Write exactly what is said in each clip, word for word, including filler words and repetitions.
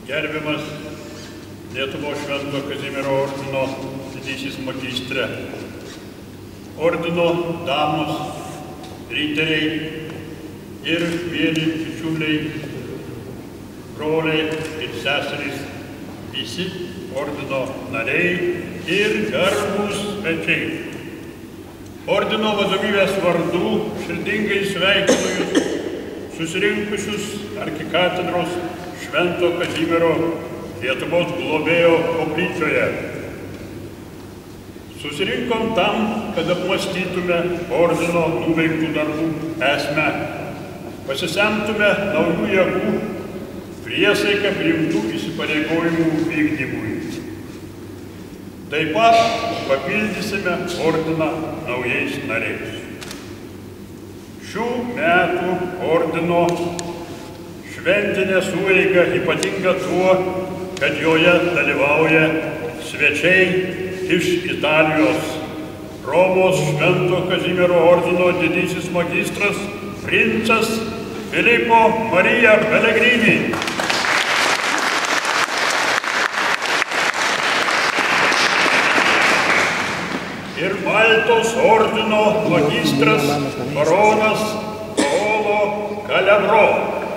Gerbiamas Lietuvos Švento Kazimiero ordino didysis magistre, ordino damos, riteriai ir mieli bičiuliai, broliai ir seserys, visi ordino nariai ir garbūs svečiai. Ordino vadovybės vardu širdingai sveikinu jūs susirinkusius arkikatedros Švento Kazimiero Lietuvos globėjo koplyčioje. Susirinkom tam, kad apmąstytume ordino nuveiktų darbų esmę, pasisemtume naujų jėgų, priesaiką priimtų įsipareigojimų vykdymui. Taip pat papildysime ordiną naujais nariais. Šių metų ordino šventinė sueiga ypatinga tuo, kad joje dalyvauja svečiai iš Italijos. Romos Švento Kazimiero ordino didysis magistras princas Filipo Marija Pellegrini. Ir Maltos ordino magistras baronas Paolo Calabro.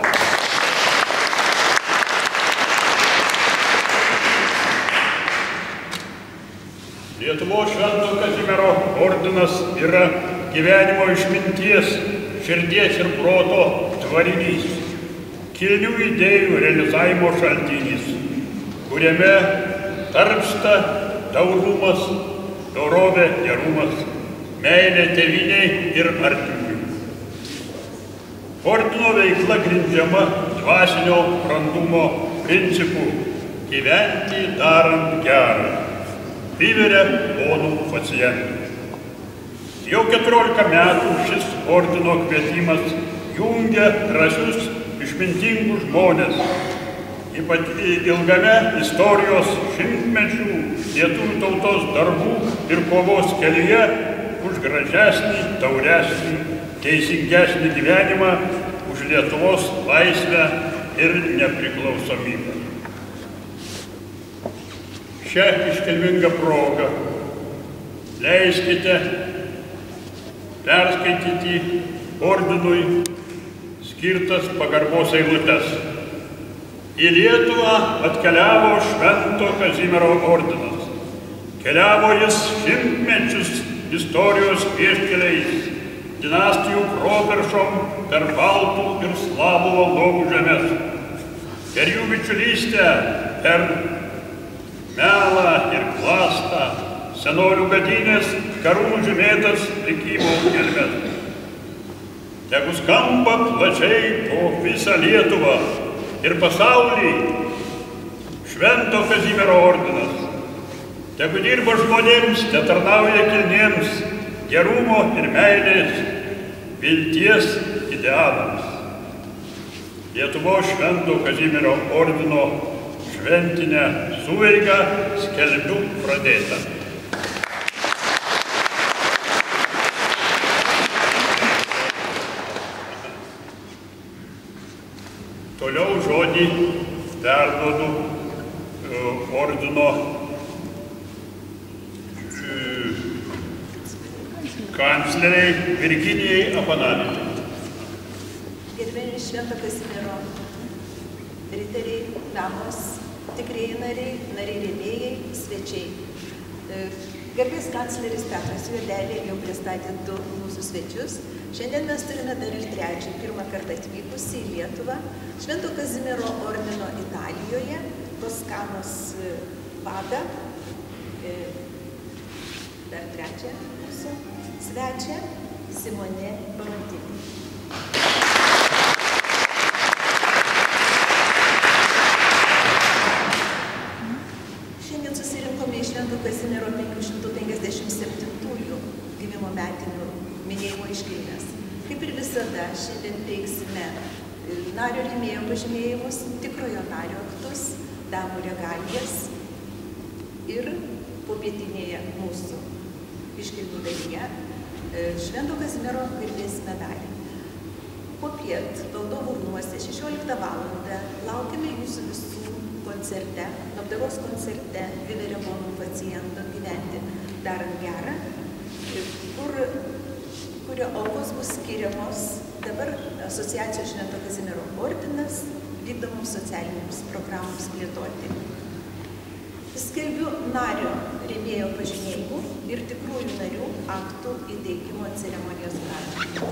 Lietuvos Švento Kazimiero ordinas yra gyvenimo išminties, širdies ir proto tvarinys, kilnių idėjų realizavimo šaltinis, kuriame tarpsta taurumas, dorovė, gerumas, meilė tėvynei ir artimui. Ordino veikla grindžiama dvasinio brandumo principų gyventi darant gerą. Priveria ponų pacientų. Jau keturiolika metų šis ordino kvietimas jungia drąsius, išmintingus žmonės. Ypač ilgame istorijos šimtmečių lietuvių tautos darbų ir kovos kelyje už gražesnį, tauresnį, teisingesnį gyvenimą, už Lietuvos laisvę ir nepriklausomybę. Šią iškilmingą progą leiskite perskaityti ordinui skirtas pagarbos eilutes. Į Lietuvą atkeliavo Švento Kazimiero ordinas. Keliavo jis šimtmečius istorijos vieškeliais, dinastijų properšom per baltų ir slavų valdovų žemes. Per jų bičiulystę, per melą ir klastą, senolių gadynės, karų žymėtas likimo gelmes. Tegu skamba plačiai po visą Lietuvą ir pasaulį Švento Kazimiero ordinas. Tegu dirba žmonėms, te tarnauja kilniems, gerumo ir meilės, vilties idealams. Lietuvos Švento Kazimiero ordino šventinę sueigą skelbiu pradėtą. Toliau žodį perduodu ordino kancleriai Virginijai Apanavičiai. Gerbiami Švento Kazimiero riteriai, damos, tikrieji nariai, nariai rėmėjai, svečiai. Garbės kancleris Petras Juodelė jau pristatė du mūsų svečius. Šiandien mes turime dar ir trečią, pirmą kartą atvykusį į Lietuvą, Švento Kazimiero ordino Italijoje, Toskanos vadą, dar trečią mūsų svečią, Simonė Barantinį. Šiandien susirinkome į Švento Kazimiero penkių šimtų penkiasdešimt septintųjų gimimo metinių minėjimo iškilmes. Kaip ir visada, šiandien teiksime nario rėmėjo pažymėjimus, tikrojo nario aktus, damų regalijas ir popietinėje mūsų iškilmių dalyje Švento Kazimiero garbės medalį. Popiet valdovų rūmuose šešioliktą valandą laukiame jūsų visų koncerte, labdaros koncerte Viveremonų paciento gyventi darant gerą, kur, kurio aukos bus skiriamos dabar asociacijos Švento Kazimiero ordinas vykdomoms socialinėms programoms plėtoti. Skelbiu nario rėmėjo pažymėjimų ir tikrųjų narių aktų įteikimo ceremonijos pradžią.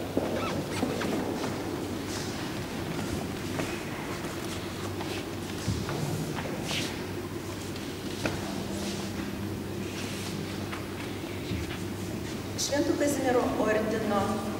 Švento Kazimiero ordino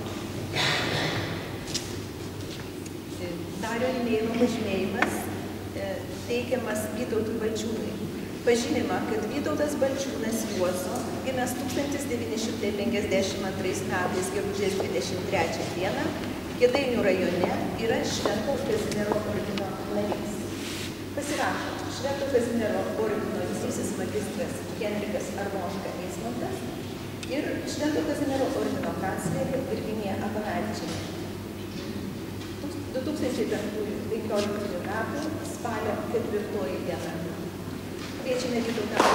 nario rėmėjimo pažymėjimas teikiamas Vytautui Balčiūnui. Pažymima, kad Vytautas Balčiūnas Juozo, gimęs tūkstantis devyni šimtai penkiasdešimt antrais metais gegužės dvidešimt trečią dieną, Kėdainių rajone yra Švento Kazimiero ordino narys. Pasirašo Švento Kazimiero ordino didysis magistras Henrikas Armoška Eismontas ir Švento Kazimiero ordino kanclerė Virginija Apanavičienė. du tūkstančiai penkioliktųjų metų spalio ketvirtoji diena. Kviečiame Vytautą.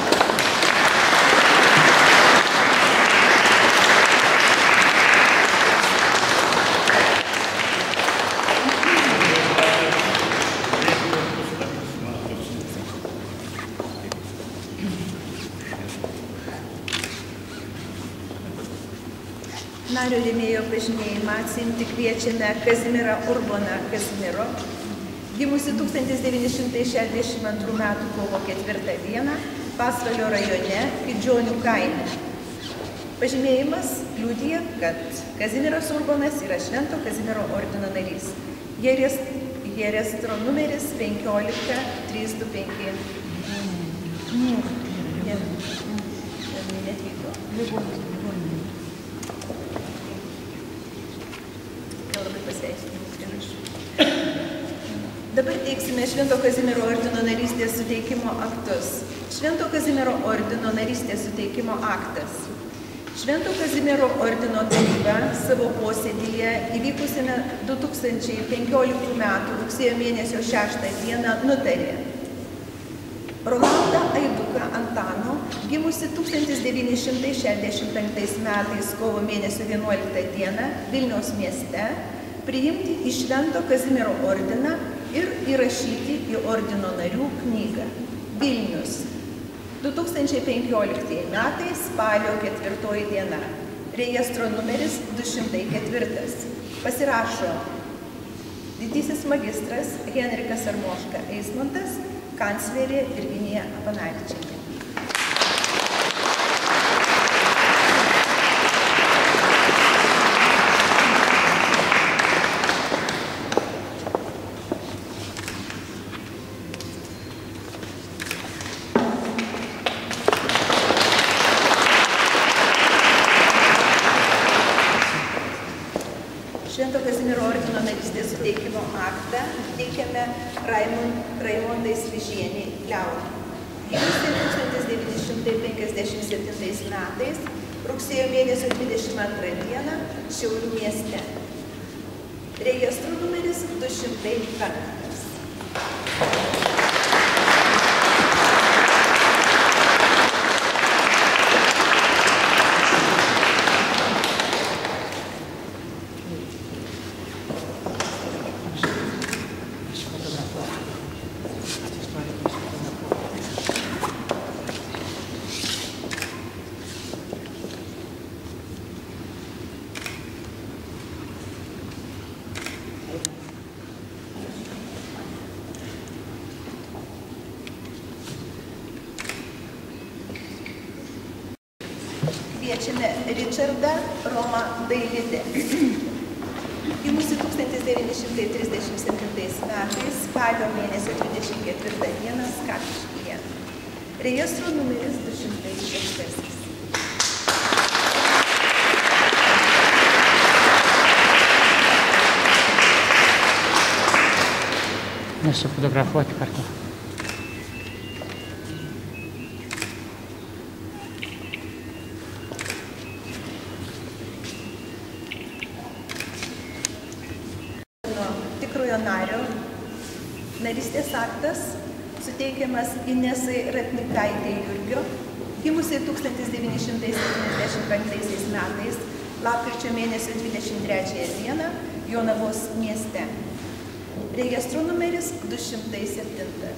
Nario rėmėjo pažymėjimą atsiimti kviečiame Kazimierą Urboną Kazimiero, gimusi tūkstantis devyni šimtai šešiasdešimt antrų metų kovo ketvirtą dieną Pasvalio rajone Kidžionių kaime. Pažymėjimas liudija, kad Kazimieras Urbonas yra Švento Kazimiero ordino narys. Hierestro numeris penkiolika trys du penki. Ne, ne, netvyko. Dabar teiksime Švento Kazimiero ordino narystės suteikimo aktus. Švento Kazimiero ordino narystės suteikimo aktas. Švento Kazimiero ordino taryba savo posėdyje įvykusiame du tūkstančiai penkioliktų metų rugsėjo mėnesio šeštą dieną nutarė Rolandą Aiduką Antano, gimusi tūkstantis devyni šimtai šešiasdešimt penktais metais kovo mėnesio vienuoliktą dieną Vilniaus mieste, priimti į Švento Kazimiero ordiną ir įrašyti į ordino narių knygą. Vilnius. du tūkstančiai penkioliktieji metai spalio ketvirtoji diena. Rejestro numeris du šimtai ketvirtas. Pasirašo didysis magistras Henrikas Armoška Eismontas, kanclerė Virginija Apanavičienė. Švento Kazimiero ordino narystės suteikimo aktą teikiame Raimondai Sližienei Liaunai. Gimusi tūkstantis devyni šimtai penkiasdešimt septintais metais, rugsėjo mėnesio dvidešimt antrą dieną Šiaulių mieste. Rejestro numeris du šimtai penktas. Kviečiame Ričardą Romą Dailidę. Gimusi tūkstantis devyni šimtai trisdešimt septintais metais spalio mėnesio dvidešimt ketvirtą dieną Skapiškyje. Rejestro numeris du šimtai šeštasis. Nusifotografuoti kartu. Tikrojo nario narystės aktas suteikiamas Inesai Ratnikaitei Jurgio, gimusiai tūkstantis devyni šimtai septyniasdešimt penktaisiais metais, lapkričio mėnesio dvidešimt trečiąją dieną, Jonavos mieste. Registro numeris du šimtai septyni.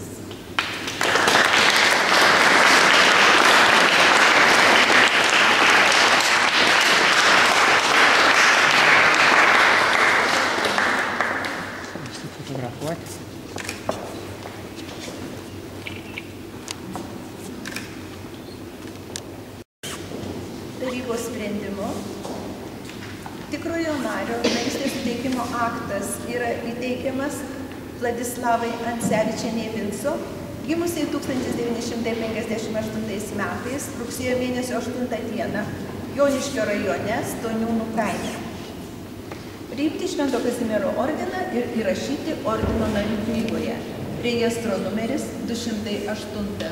Tarybos sprendimu tikrojo nario narystės suteikimo aktas yra įteikiamas Vladislavai Ancevičienei Vinco, gimusiai tūkstantis devyni šimtai penkiasdešimt aštuntais metais, rugsėjo mėnesio aštuntą dieną, Joniškio rajone, Stoniūnų kaime. Priimti Švento Kazimiero ordiną ir įrašyti ordino narių knygoje. Registro numeris du šimtai aštuoni.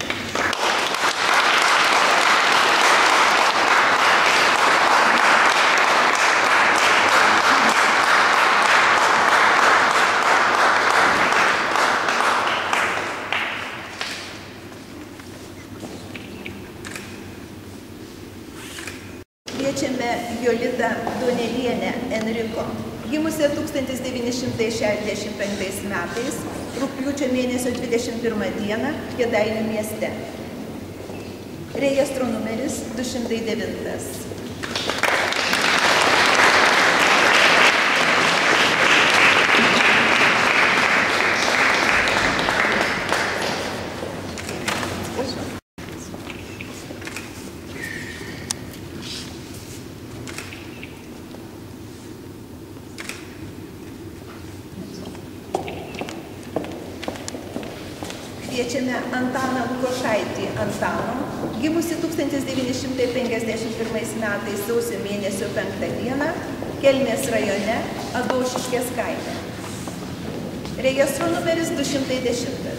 Kviečiame Jolitą Donelienę Enriko, gimusią tūkstantis devyni šimtai šešiasdešimt penktais metais, rugpjūčio mėnesio dvidešimt pirmą dieną, Kėdainių mieste. Registro numeris du šimtai devyni. Kviečiame Antaną Lukošaitį Antano, gimusi tūkstantis devyni šimtai penkiasdešimt pirmais metais sausio mėnesio penktą dieną, Kelmės rajone, Adaušiškės kaime. Registro numeris du šimtai dešimt.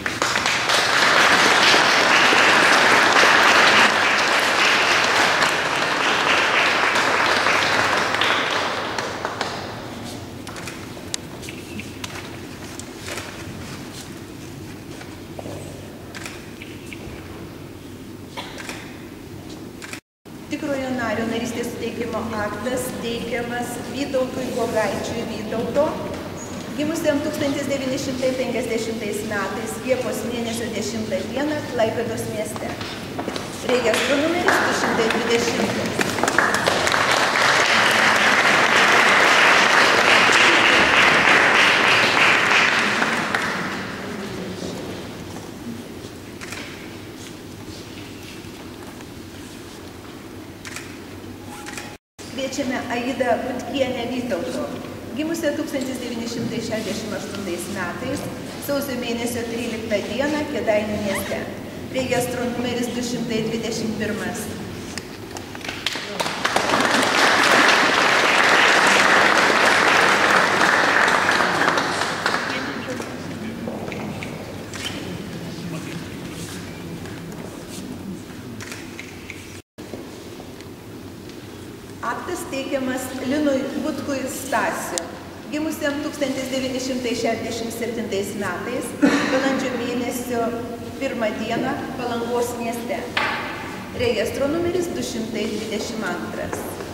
Tikrojo nario narystės suteikimo aktas teikiamas Vytautui Gogaičiui Vytauto, gimusiam tūkstantis devyni šimtai penkiasdešimtais metais, Liepos mėnesio dešimtą dieną, Klaipėdos mieste. Registro numeris du šimtai dvidešimt. Kviečiame Aidą Butkienę Vytauto, gimusią tūkstantis devyni šimtai šešiasdešimt aštuntais metais, sausio mėnesio tryliktą dieną, Kėdainių mieste. Registro numeris du šimtai dvidešimt vienas. Aktas teikiamas Linui Butkui Stasiu, gimusiam tūkstantis devyni šimtai šešiasdešimt septintais metais, balandžio mėnesio pirmą dieną, Palangos mieste. Registro numeris du šimtai dvidešimt antras.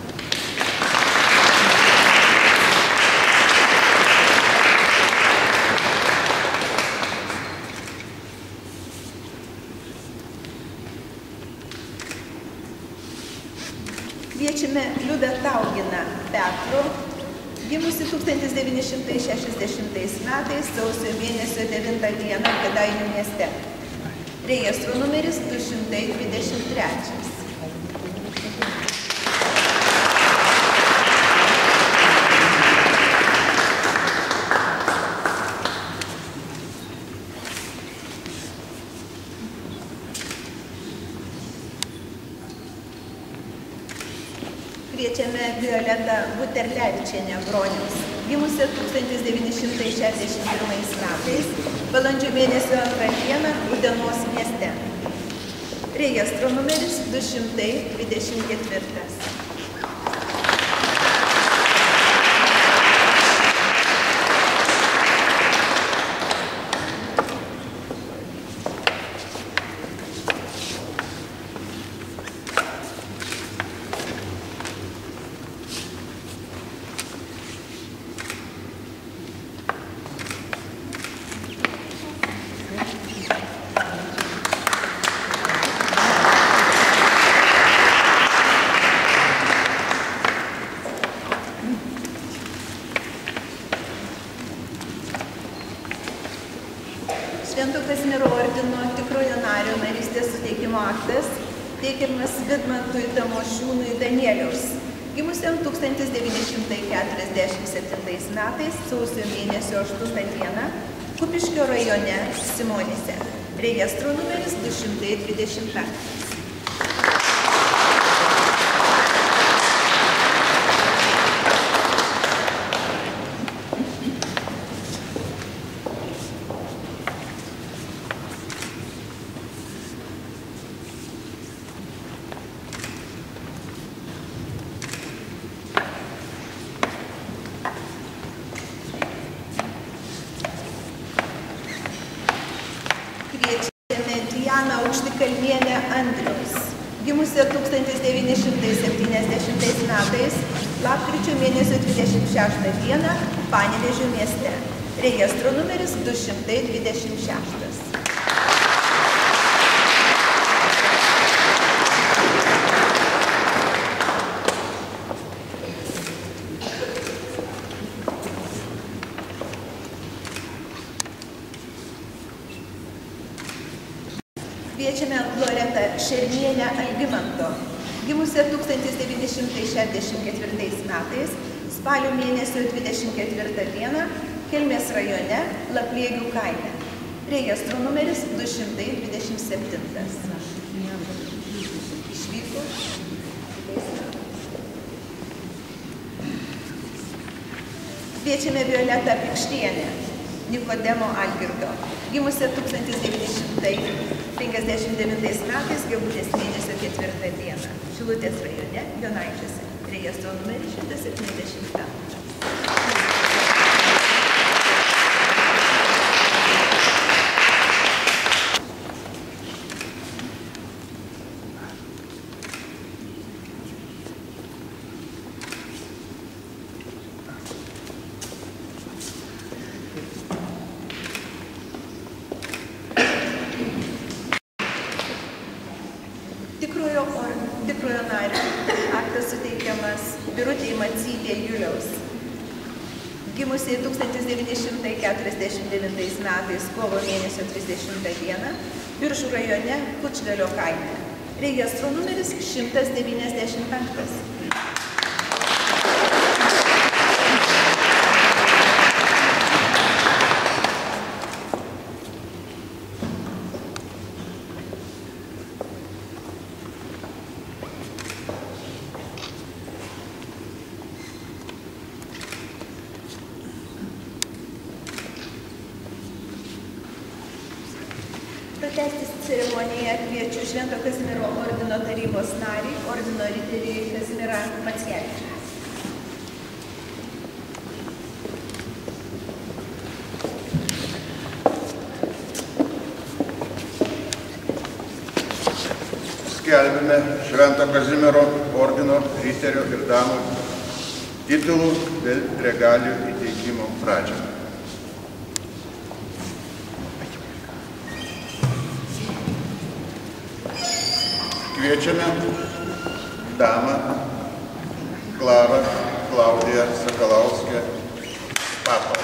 Kviečiame Liudą Tauginą Petru, gimusi tūkstantis devyni šimtai šešiasdešimtais metais, sausio mėnesio devintą dieną, Kėdainių mieste. Registro numeris du šimtai dvidešimt trečias. Kviečiame Violetą Buterlevičienę Broniaus, gimusią tūkstantis devyni šimtai šešiasdešimt pirmais metais, balandžio mėnesio antrą dieną, Utenos mieste. Registro numeris du šimtai dvidešimt ketvirtas. Švento Kazimiero ordino tikrojo nario narystės suteikimo aktas teikiamas Vidmantui Tamošiūnui Danieliaus, gimusiam tūkstantis devyni šimtai keturiasdešimt septintais metais sausio mėnesio aštuntą dieną Kupiškio rajone Simonyse. Registro numeris du šimtai dvidešimt penktas. Aukštikalnienė Andriaus, gimusi tūkstantis devyni šimtai septyniasdešimtais metais, lapkričio mėnesio dvidešimt šeštą dieną Panevėžio mieste. Registro numeris du šimtai dvidešimt šeštas. Kviečiame Loretą Šernienę Algimanto, gimusią tūkstantis devyni šimtai šešiasdešimt ketvirtais metais, spalio mėnesio dvidešimt ketvirtą dieną, Kelmės rajone, Laplėgių kaime. Registro numeris du šimtai dvidešimt septintas. Išvyko. Kviečiame Violetą Pikštienę, Nikodemo Algirdo, gimusią tūkstantis devyni šimtai penkiasdešimt devintais metais, gegužės mėnesio ketvirtą dieną, Šilutės rajone, Jonaičiuose. Registro numeris šimtas septyniasdešimt penktas. Tikrojo nario aktas suteikiamas Birutei Macytei Juliaus, gimusiai tūkstantis devyni šimtai keturiasdešimt devintais metais kovo mėnesio trisdešimtą dieną Biržų rajone Kučgalio kaime. Registro numeris šimtas devyniasdešimt penktas. Pratęsti ceremoniją kviečiu Švento Kazimiero ordino tarybos narį, ordino riterį Kazimierą Mackevičių. Skelbime Švento Kazimiero ordino riterio ir damų titulų dėl regalijų įteikimo pradžią. Kviečiame damą Klarą Klaudiją Sakalauskę Pato.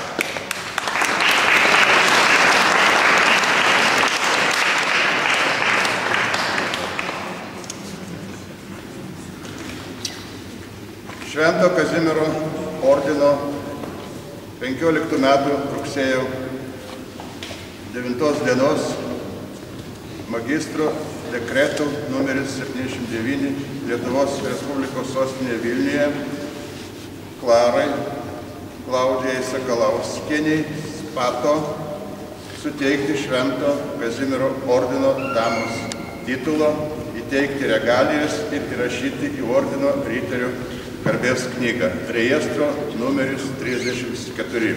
Švento Kazimiero ordino penkioliktų metų rugsėjo devintos dienos magistro dekretų numeris septyniasdešimt devyni Lietuvos Respublikos sostinėje Vilniuje Klarai Klaudijai Sakalauskienei Pato suteikti Švento Kazimiero ordino damos titulo, įteikti regalijas ir įrašyti į ordino riterio garbės knygą. Registro numeris trisdešimt keturi.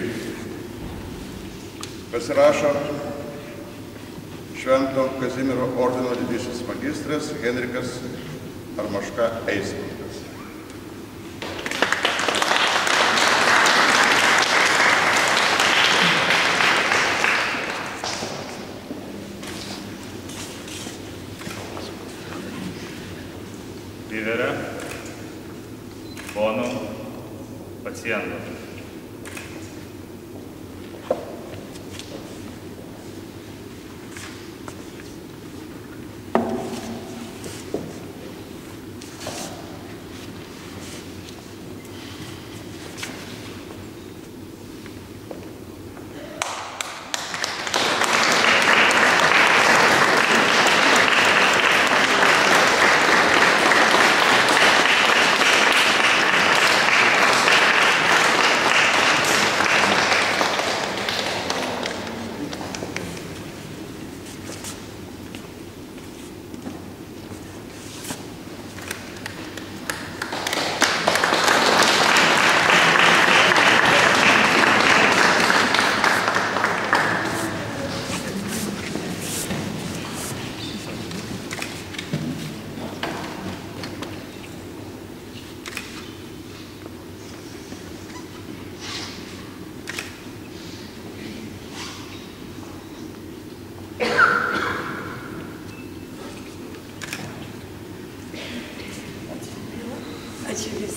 Pasirašo Švento Kazimiero ordino didysis magistras Henrikas Armaška Eismantas. Vivere, pono, paciento.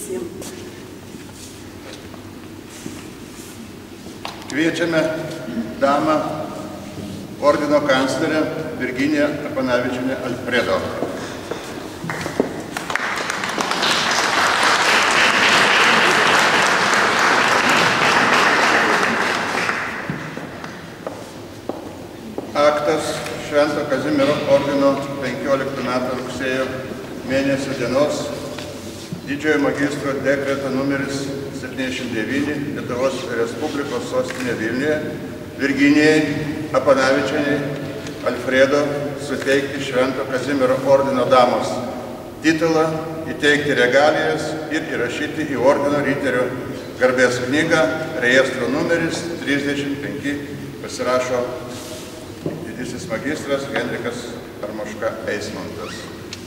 visiems. Kviečiame damą ordino kanclerę Virginiją Apanavičienę Alfredo. Aktas Švento Kazimiero ordino penkioliktų metų rugsėjo mėnesio dienos didžiojo magistro dekreto numeris septyniasdešimt devyni Lietuvos Respublikos sostinė Vilniuje Virginijai Apanavičienei Alfredo suteikti Švento Kazimiero ordino damos titulą, įteikti regalijas ir įrašyti į ordino riterio garbės knygą, rejestro numeris trisdešimt penki, pasirašo didysis magistras Henrikas Armoška Eismontas.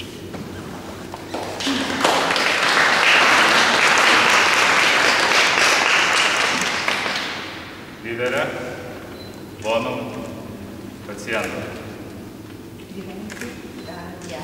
Lyderė, bonum, pacientų. Gyventi dar.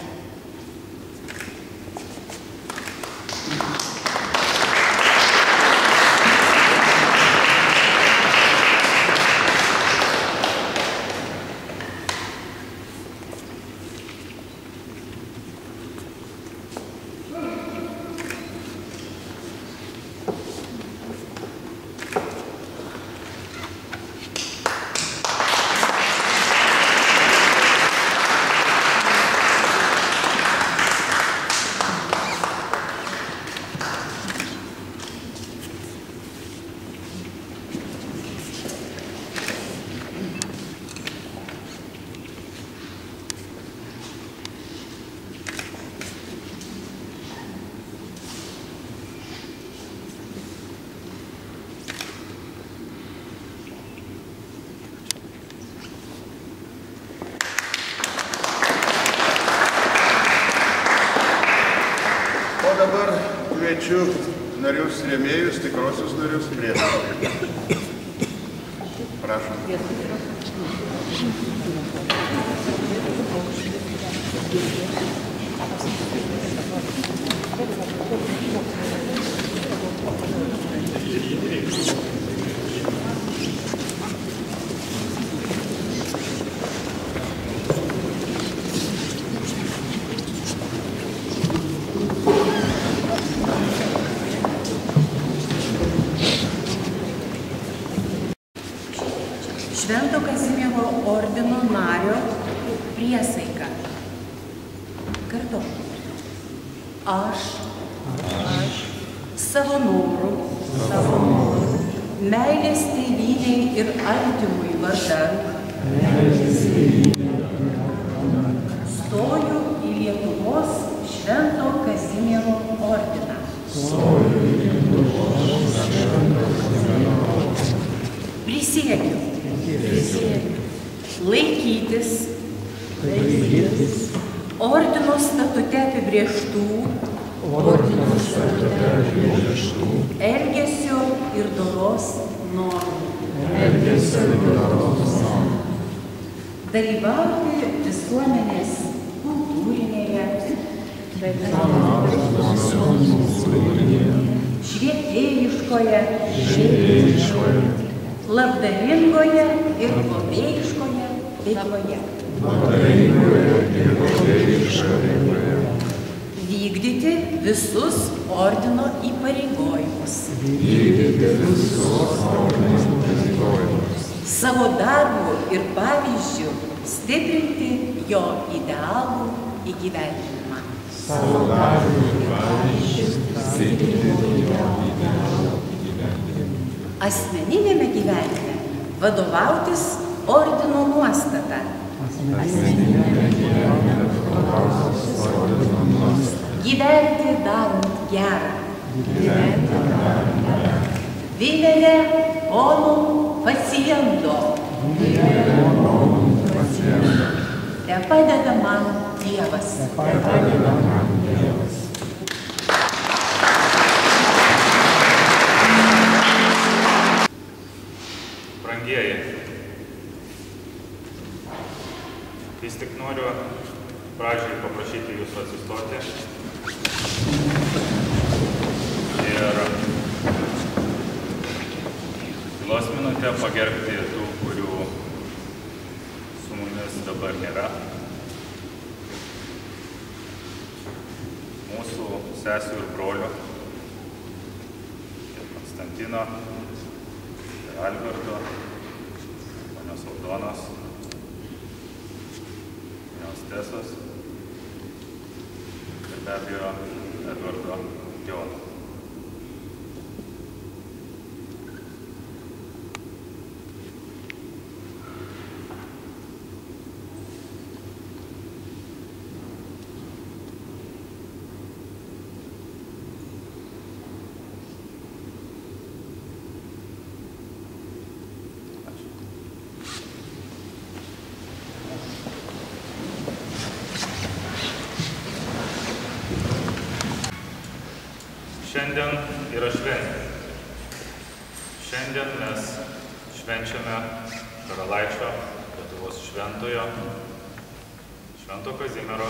Dabar kviečiu narius rėmėjus, tikrosius narius prie. Prašom. Švento Kazimiero ordino nario priesaika. Kartu. Aš, aš savo norų, savo norų, meilės tėvynei ir artimui vardan, stoju į Lietuvos Švento Kazimiero ordiną. Prisiekiu. Laikytis, laikytis ordino statute apibrėžtų, ordino statute apibrėžtų elgesio ir doros normų, elgesio ir doros normų, dalyvauti visuomenės kultūrinėje, švietėjiškoje, švietėjiškoje, labdaringoje ir globėjiškoje veikloje. Vykdyti visus ordino įpareigojimus. Savo darbu ir pavyzdžiu stiprinti jo idealų įgyvendinimą. Savo darbu ir pavyzdžiu stiprinti jo idealų įgyvendinimą. Asmeninėme gyvenime vadovautis ordino nuostata. Asmeninėme gyvenime vadovautis ordino nuostata. Gyventi darant gerą. Gyventi darant gerą. Vivere onum faciendo. Vivere onum faciendo. Te padeda man Dievas. Te padeda man Dievas. Brangieji, vis tik noriu pradžiai paprašyti jūsų atsistoti. ir tylos minutę pagerbti tų, kurių su mumis dabar nėra. Mūsų sesių ir brolių, ir Konstantino, ir Alberto, ponios Aldonos, ponios Tesos ir be abejo Edvardo Jono. Šiandien yra šventė. Šiandien mes švenčiame karalaičio Lietuvos šventojo, Švento Kazimiero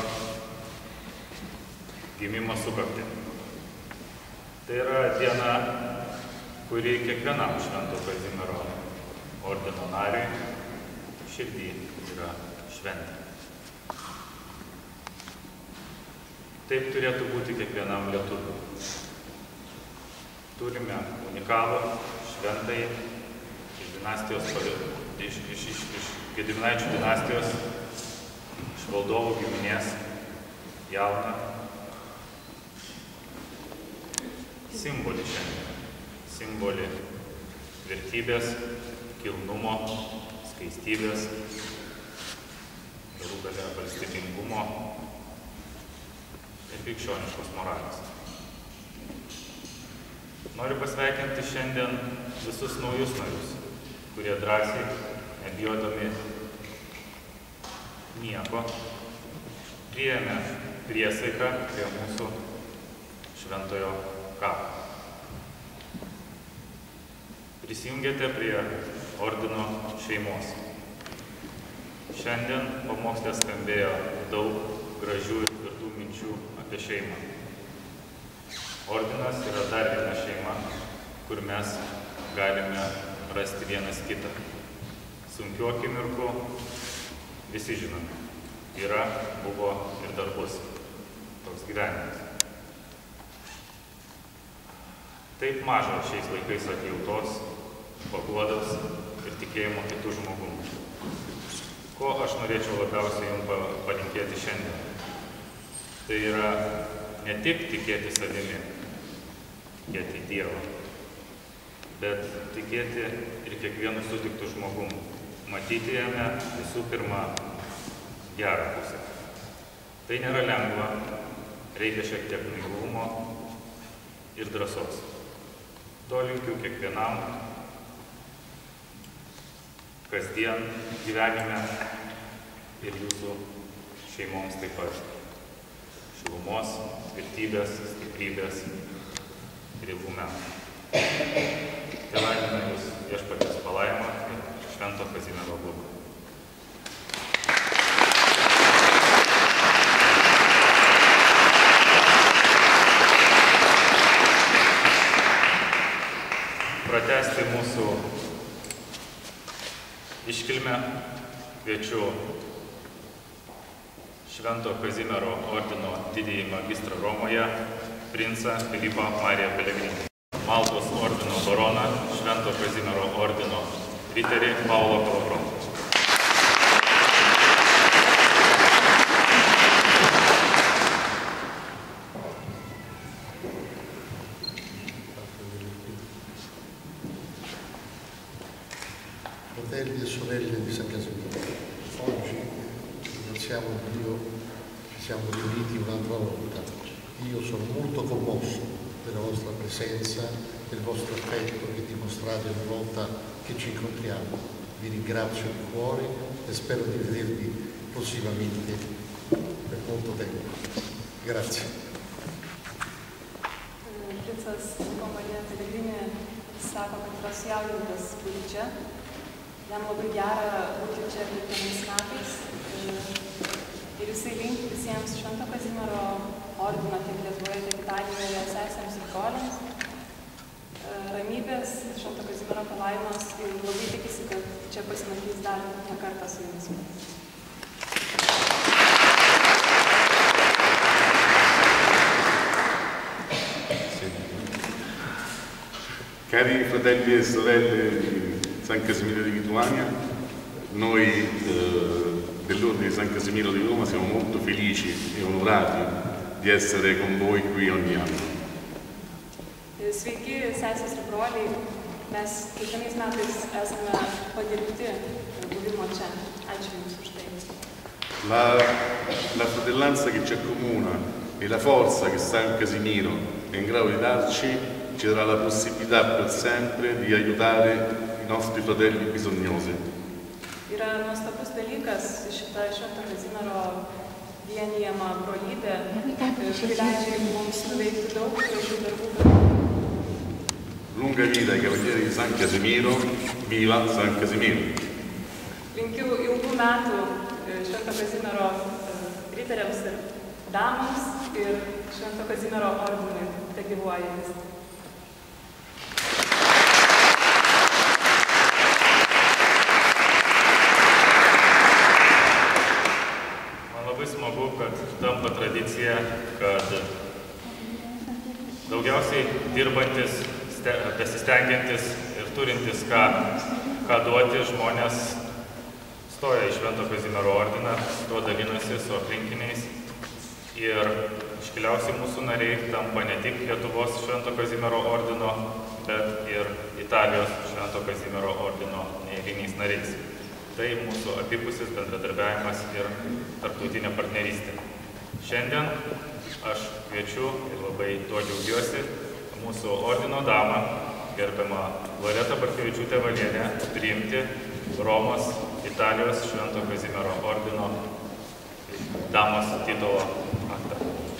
gimimo sukaktį. Tai yra diena, kuri kiekvienam Švento Kazimiero ordino nariui širdį yra šventė. Taip turėtų būti kiekvienam lietuviui. Turime unikalų šventąjį iš dinastijos, iš, iš, iš, iš Gediminaičių dinastijos, iš valdovų giminės, jauną simbolį šiandien. Simbolį vertybės, kilnumo, skaistybės, galų gale valstybingumo ir krikščioniškos moralės. Noriu pasveikinti šiandien visus naujus narius, kurie drąsiai, nebijodami nieko, priėmė priesaiką prie mūsų šventojo kapo. Prisijungėte prie ordino šeimos. Šiandien pamoksle skambėjo daug gražių ir tvirtų minčių apie šeimą. Ordinas yra dar viena šeima, kur mes galime rasti vienas kitą. Sunkių akimirkų visi žinome. Yra, buvo ir dar bus. Toks gyvenimas. Taip maža šiais laikais atjautos, paguodos ir tikėjimo kitų žmogum. Ko aš norėčiau labiausiai jums palinkėti šiandien? Tai yra ne tik tikėti savimi, tikėti Dievą, bet tikėti ir kiekvienu sutiktų žmogum, matyti jame visų pirma gerą pusę. Tai nėra lengva, reikia šiek tiek naivumo ir drąsos. To linkiu kiekvienam kasdien gyvenime ir jūsų šeimoms taip pat. Šilumos, tvirtybės, stiprybės ir ilgų metų. Telaimina jūs Viešpaties palaima ir Švento Kazimiero globą. Pratęsti mūsų iškilmę kviečiu Švento Kazimiero ordino didįjį magistrą Romoje, princą Filipą Mariją Pelegrinį. Maltos ordino baroną, Švento Kazimiero ordino riterį Paulo Kalabroną. Fratelli e sorelle di San Casimiro, oggi ringraziamo Dio che siamo riuniti un'altra volta. Io sono molto commosso della vostra presenza, del vostro affetto che dimostrate ogni volta che ci incontriamo. Vi ringrazio di cuore e spero di vedervi prossimamente per molto tempo. Grazie. Princas Marija Pelegrinė sako, kad yra sujaudintas būti čia. Jam labai gera būti čia kiekvienais metais. Ir jisai linki visiems Švento Kazimiero ordino tiek Lietuvoje, tiek Italijoje sesėms ir broliams, ramybės, Švento Kazimiero palaimos ir labai tikisi, kad čia pasimatys dar ne kartą su jumis. Cari fratelli e sorelle di San Casimiro di Lituania, noi eh, dell'Ordine di San Casimiro di Roma siamo molto felici e onorati di essere con voi qui ogni anno. Sveiki, sesės ir broliai, mes kiekvienais metais esame padirbti buvimo čia. Ačiū Jums už tai. La, la fratellanza che ci accomuna e la forza che San Casimiro è in grado di darci ci darà la possibilità per sempre di aiutare i nostri fratelli bisognosi. Yra nuostabus dalykas šita Švento Kazimiero vienijama brolybė, kuri leidžia mums nuveikti daug gražių darbų. Lunga vita ai cavalieri di San Casimiro, viva San Casimiro! Linkiu ilgų metų Švento Kazimiero riteriams ir damams ir Švento Kazimiero ordinui tegyvuoja vis. Smagu, kad tampa tradicija, kad daugiausiai dirbantis, besistengiantis ir turintis ką, ką duoti žmonės stoja į Švento Kazimiero ordiną, tuo dalinasi su aplinkiniais ir iškiliausi mūsų nariai tampa ne tik Lietuvos Švento Kazimiero ordino, bet ir Italijos Švento Kazimiero ordino neeiliniais nariais. Tai mūsų abipusis bendradarbiavimas ir tarptautinė partnerystė. Šiandien aš kviečiu ir labai tuo džiaugiuosi mūsų ordino damą, gerbiamą Loretą Bartkevičiūtę Valienę, priimti Romos Italijos Švento Kazimiero ordino damos titulo aktą.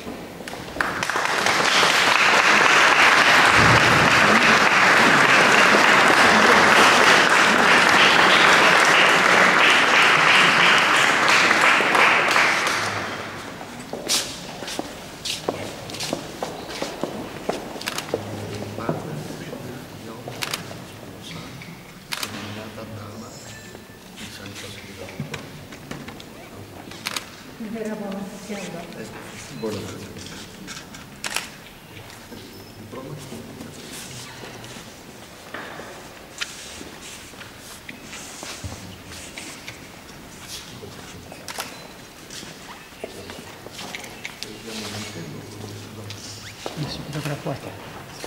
Fotografuoti.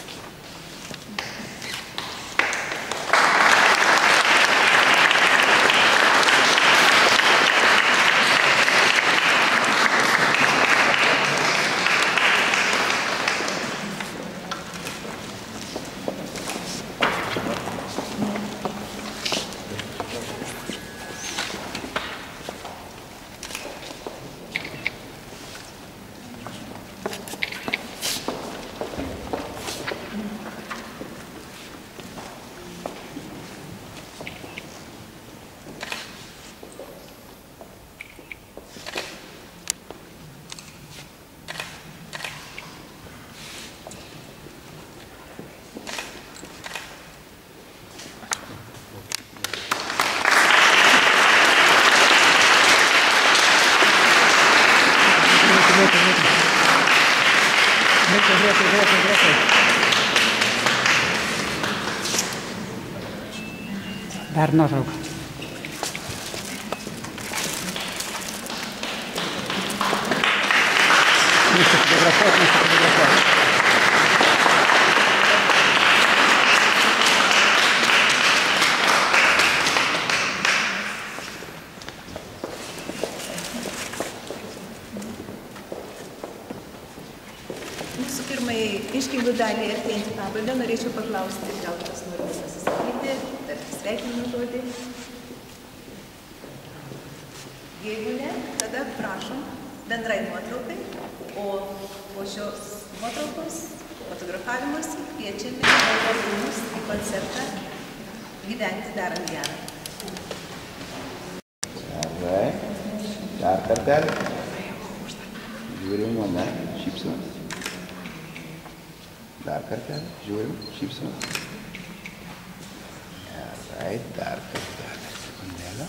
Dar nuotrauką. Nusifotografuoti, nusifotografuoti. Mūsų pirmai iškilmių dalį artėjantį pabaigą norėčiau paklausti, gal kas nori pasisakyti, tarti sveikinimų žodį. Jeigu ne, tada prašom bendrai nuotraukai, o po šios nuotraukos fotografavimas kviečiame ordinus į koncertą Gyventi darant gerą. Gerai, dar kartelį. Žiūrim mane, šypsomės. Dar kartelį, žiūrim, šypsime. Gerai, dar kartelį, sekundėlę.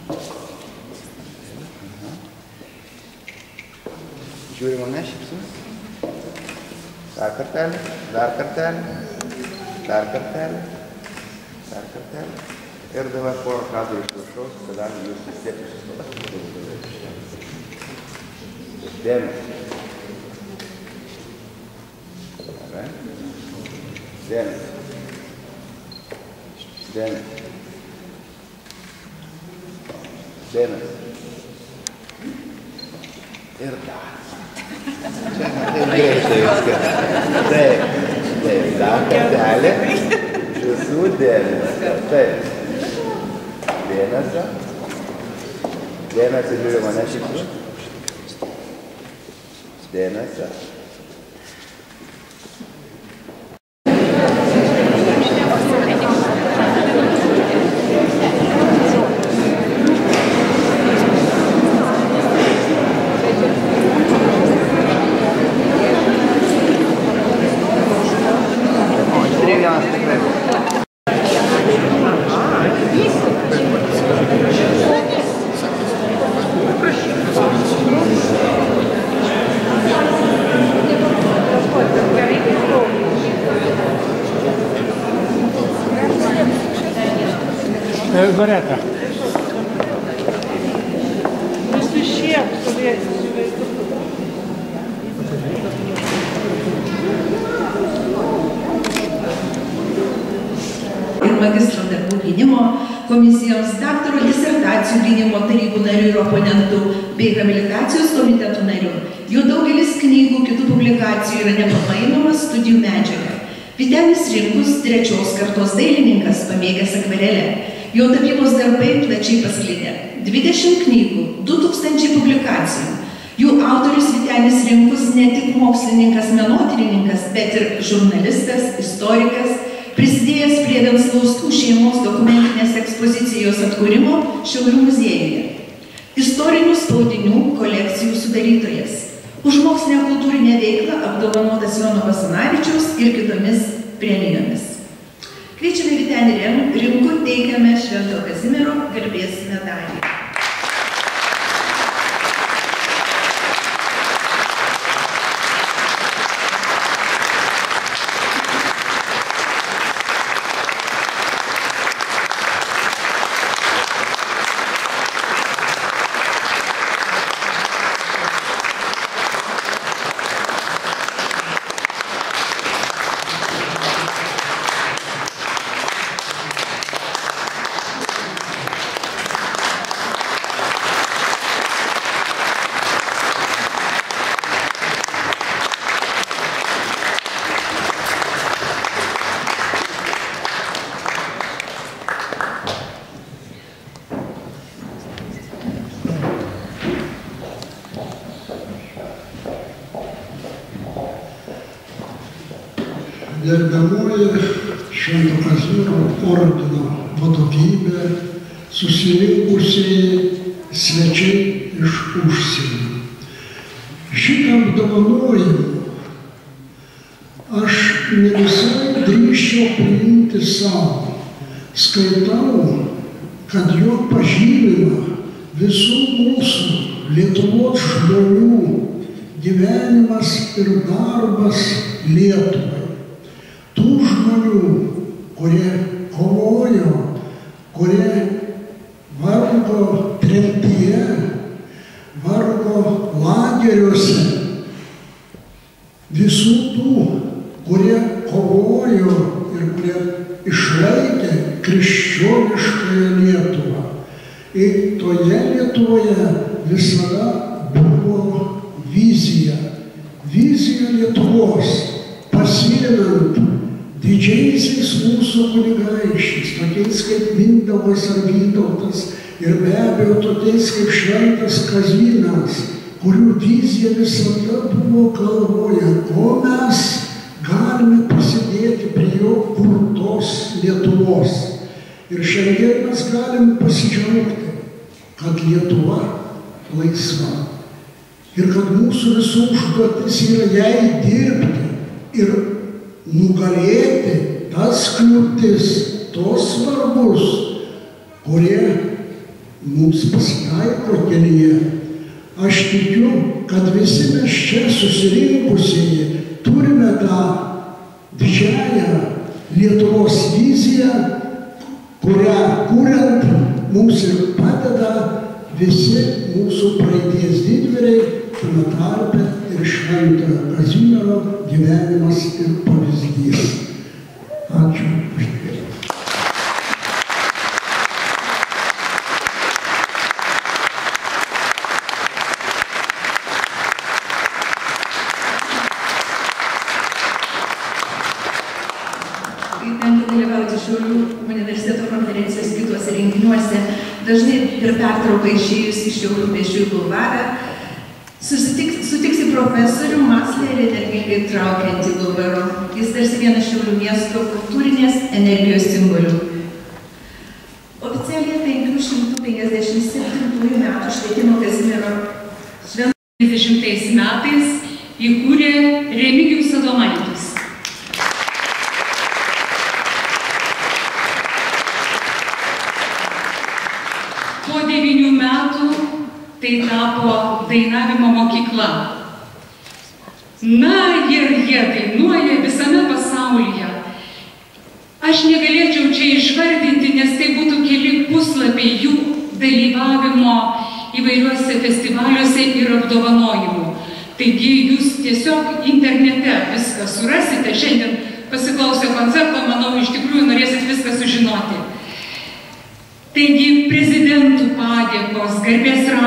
Žiūrim, mane, šypsime. Dar kartelį, dar kartelį, dar kartelį, dar kartelį. Ir dabar porą kadrų iš viršaus, kadangi jūs vis tiek išsistovate. Dėmesį. Dėmesį. Dėmesį. Dėmesį. Ir dar. Čia taip greitai viskas. Taip. Taip. Dar kartelį. Visų dėmesio. Taip. Dėmesio. Dėmesio žiūri mane šypsu. Dėmesio. Loreta. Ir magistro darbų gynimo komisijoms, daktaro disertacijų gynimo tarybų narių ir oponentų bei habilitacijos komitetų narių. Jų daugelis knygų, kitų publikacijų yra nepamainomas studijų medžiaga. Vytenis Rimkus, trečios kartos dailininkas, pamėgęs akvarelę. Jo tapybos darbai plačiai pasklidę. dvidešimt knygų, du tūkstančiai publikacijų. Jų autorius Vytenis Rimkus ne tik mokslininkas, menotyrininkas, bet ir žurnalistas, istorikas, prisidėjęs prie Venclauskų šeimos dokumentinės ekspozicijos atkūrimo Šiaulių muziejuje. Istorinių spaudinių kolekcijų sudarytojas. Už mokslinę kultūrinę veiklą apdovanotas Jono Basanavičiaus ir kitomis premijomis. Kviečiame Vytenį Rimkų, teikiame Švento Kazimiero garbės medalį. Gerbiamoji Švento Kazimiero ordino vadovybė, susirinkusieji svečiai iš užsienio. Šitą apdovanojimą aš ne visai drįsčiau priimti savo. Skaitau, kad jo pažymima visų mūsų Lietuvos žmonių gyvenimas ir darbas Lietuvai. Tų žmonių, kurie kovojo, kurie vargo tremtyje, vargo lageriuose, visų tų, kurie kovojo ir kurie išlaikė krikščioniškąją Lietuvą. Ir toje Lietuvoje visada buvo vizija. Vizija Lietuvos, pasiėmant didžiaisiais mūsų kunigaikščiais, tokiais kaip Mindaugas ar Vytautas ir be abejo tokiais kaip Šventas Kazimieras, kurių vizija visada buvo galvoje, ko mes galime prisidėti prie jo kurtos Lietuvos. Ir šiandien mes galime pasidžiaugti, kad Lietuva laisva ir kad mūsų visų užduotis yra jai dirbti ir nugalėti tas kliūtis, tos svarbus, kurie mums pasitaiko kelyje. Aš tikiu, kad visi mes čia susirinkusieji turime tą didžiąją Lietuvos viziją, kurią kuriant mums ir padeda visi mūsų praeities didvyriai, tame tarpe ir Šventojo Kazimiero gyvenimas ir pavyzdys. Ačiū. Universiteto konferencijos kituose renginiuose, dažnai per pertrauką išėjus iš Šiaulių pėsčiųjų bulvarą, sutiksi profesorių Maclerį energingai traukiantį bulvaru. Jis tarsi vienas Šiaulių miesto kultūrinės energijos simbolių. Oficialiai penkių šimtų penkiasdešimt septintųjų metų Švietimo Kazimiero šventos trisdešimtais metais įkūrė Remigijus Adomaitis. Po devynių metų tai tapo dainavimo mokykla. Na ir jie dainuoja visame pasaulyje. Aš negalėčiau čia išvardinti, nes tai būtų keli puslapiai jų dalyvavimo įvairiuose festivaliuose ir apdovanojimų. Taigi jūs tiesiog internete viską surasite. Šiandien pasiklausę koncerto, manau, iš tikrųjų norėsit viską sužinoti. Taigi prezidentų padėkos, garbės raštų.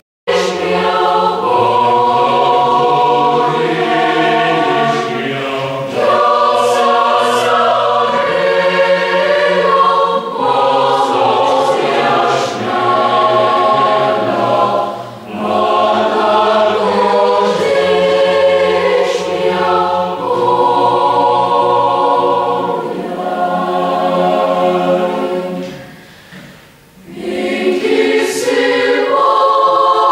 Thank you.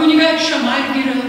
kunigaikščio Margirio